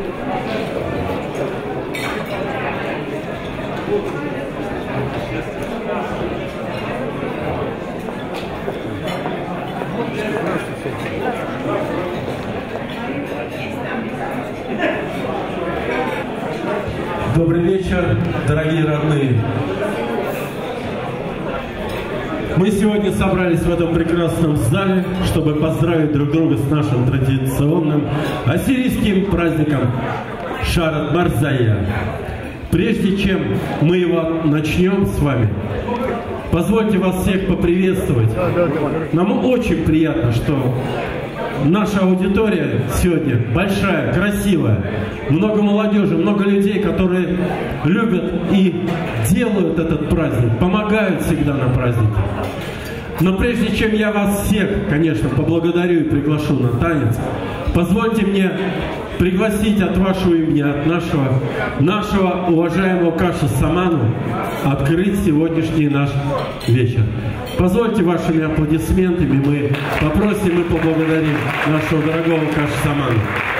Добрый вечер, дорогие родные. Мы сегодня собрались в этом прекрасном зале, чтобы поздравить друг друга с нашим традиционным ассирийским праздником Шарат Марзая. Прежде чем мы его начнем с вами, позвольте вас всех поприветствовать. Нам очень приятно, что наша аудитория сегодня большая, красивая, много молодежи, много людей, которые любят и делают этот праздник, помогают всегда на празднике. Но прежде чем я вас всех, конечно, поблагодарю и приглашу на танец, позвольте мне пригласить от вашего имени, от нашего уважаемого Каши Саману открыть сегодняшний наш вечер. Позвольте вашими аплодисментами мы попросим и поблагодарим нашего дорогого Каши Саману.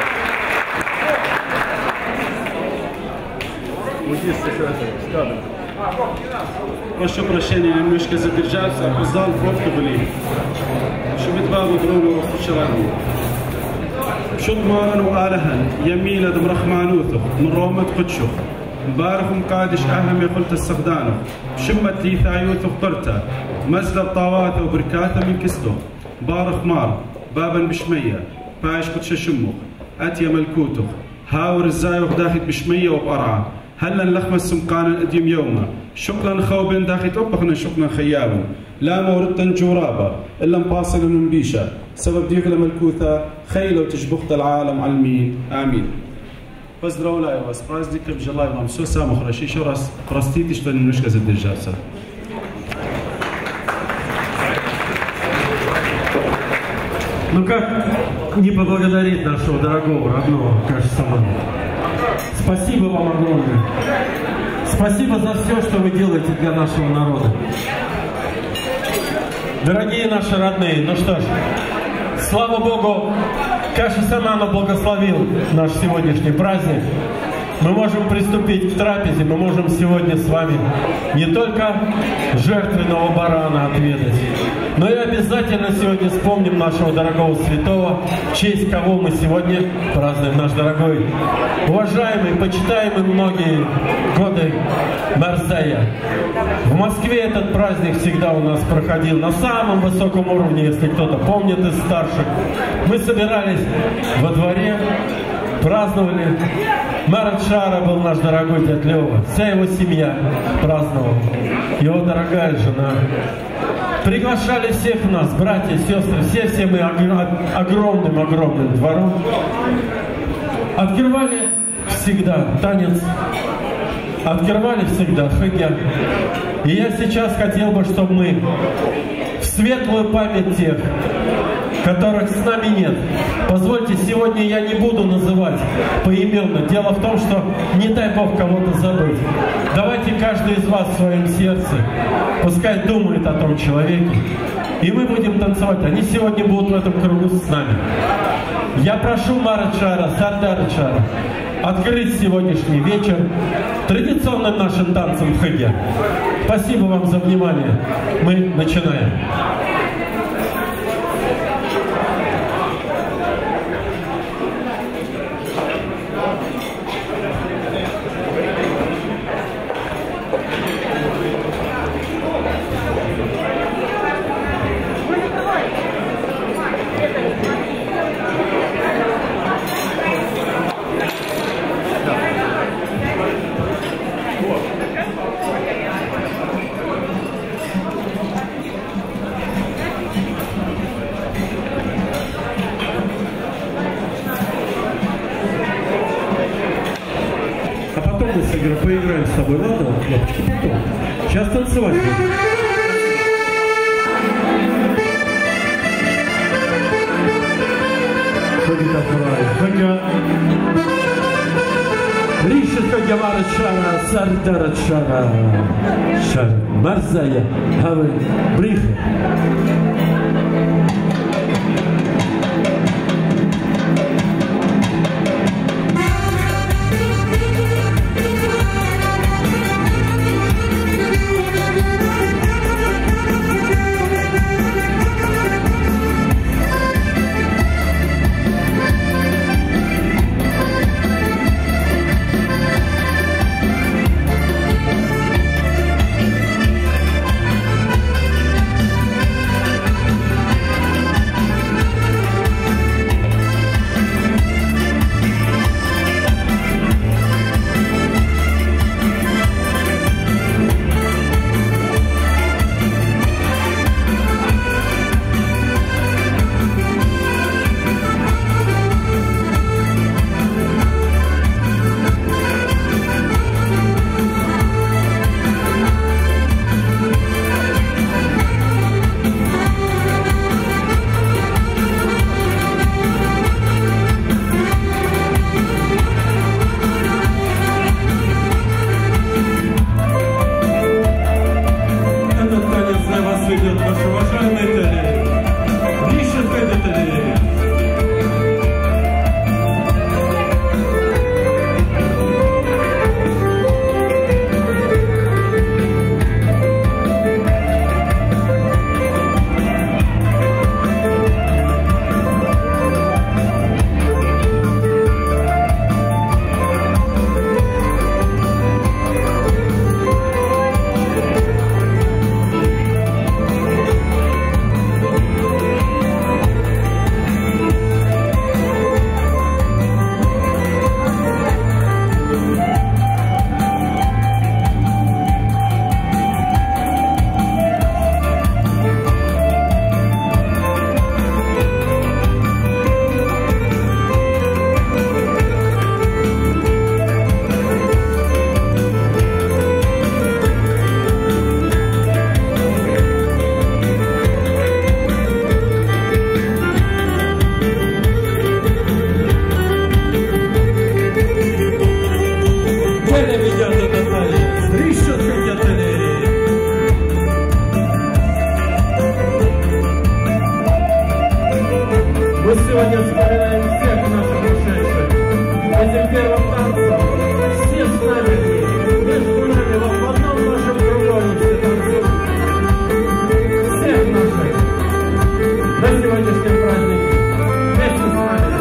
Прошу прощения, немножко задержался, опоздал, пробки были. Шумитва выбрали вчерами. شطمان وآلهن يميل دم رحمانوثه من رومة قدشو مبارخ مقادش أهم يقلت السخدانه شمت لي ثايوثه قرته مزل الطاواثه وبركاته من كسته بارخ مار بابا بشمية بايش قدش شمخ أتي ملكوته هاور الزايوخ داخل بشمية وبقرعة هلا اللخمة السمقان القديم يومه شكرا خوبن داخل طبخنا شكرا خيابا لا موردتا جورابا إلا مباصل من بيشا سبب ديغلا ملكوثة خيلة وتشبخت العالم علمين آمين поздравляю вас с праздником, желаю вам все самое хорошее. Еще раз простите, что немножко задержался. Ну как не поблагодарить нашего дорогого, родного Каши Самана? Спасибо вам огромное. Спасибо за все, что вы делаете для нашего народа. Дорогие наши родные, ну что ж, слава Богу, Каши Самана благословил наш сегодняшний праздник. Мы можем приступить к трапезе, мы можем сегодня с вами не только жертвенного барана отведать, но и обязательно сегодня вспомним нашего дорогого святого, в честь кого мы сегодня празднуем наш дорогой, уважаемый, почитаемый многие годы Марзая. В Москве этот праздник всегда у нас проходил на самом высоком уровне, если кто-то помнит из старших. Мы собирались во дворе, праздновали. Марат Шара был наш дорогой дядь Лева, вся его семья праздновала, его дорогая жена. Приглашали всех нас, братья, сестры, все мы огромным двором. Открывали всегда танец, открывали всегда хагя. И я сейчас хотел бы, чтобы мы в светлую память тех, которых с нами нет. Позвольте, сегодня я не буду называть поименно. Дело в том, что не дай Бог кого-то забыть. Давайте каждый из вас в своем сердце пускай думает о том человеке. И мы будем танцевать. Они сегодня будут в этом кругу с нами. Я прошу Марат Шара, Сардар Шара открыть сегодняшний вечер традиционным нашим танцем хагя. Спасибо вам за внимание. Мы начинаем. Поиграем с тобой, ладно, Лапочка, потом. Сейчас танцевать будем. Ходи такой, хагя. Ришит хагя Марат Шара, Сардар Шара. Шара, Марзая, Хавы, Бриха. этим первым танцем все с нами, между нами, вот в одном нашем кругу все танцуют. Всех наших на сегодняшнем празднике вместе с нами.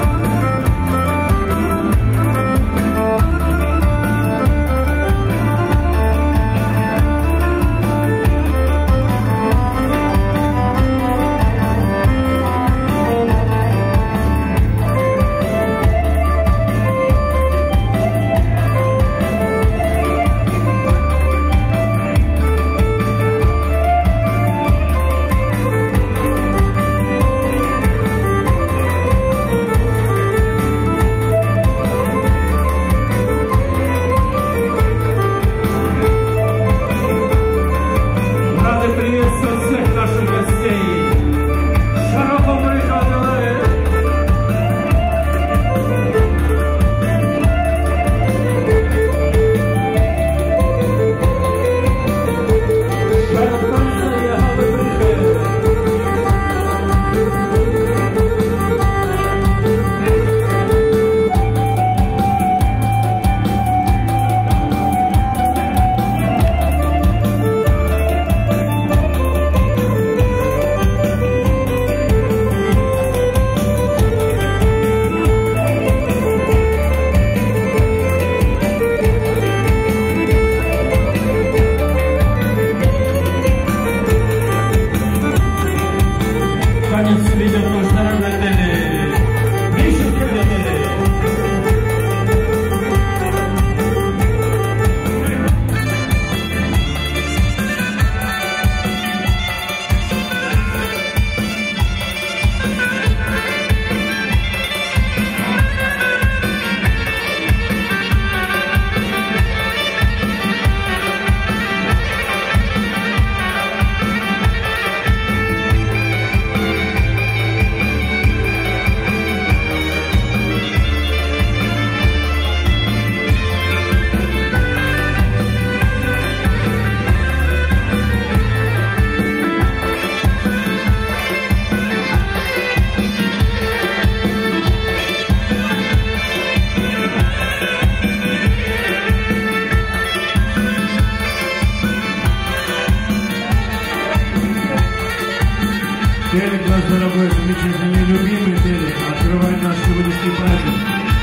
Телек наш дорогой, замечательный, любимый телек, открывает наш сегодняшний праздник.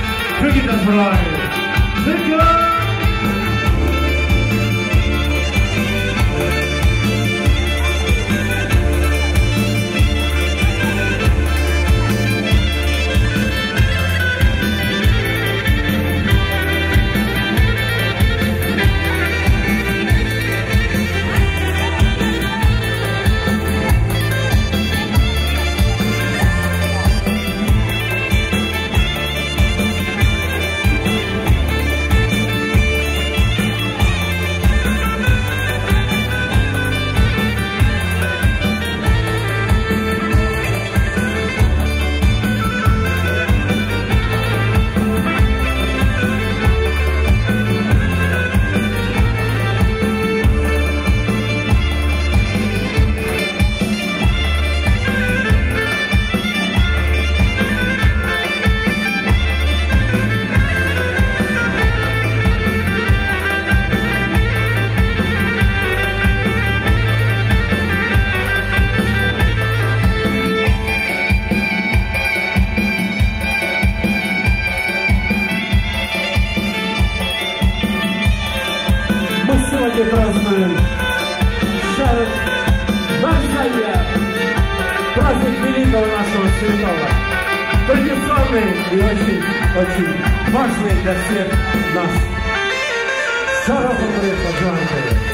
Как это правильно? Сегодня празднуем Шарат Марзая, праздник великого нашего святого, традиционный и очень важный для всех нас. Шарат Марзая.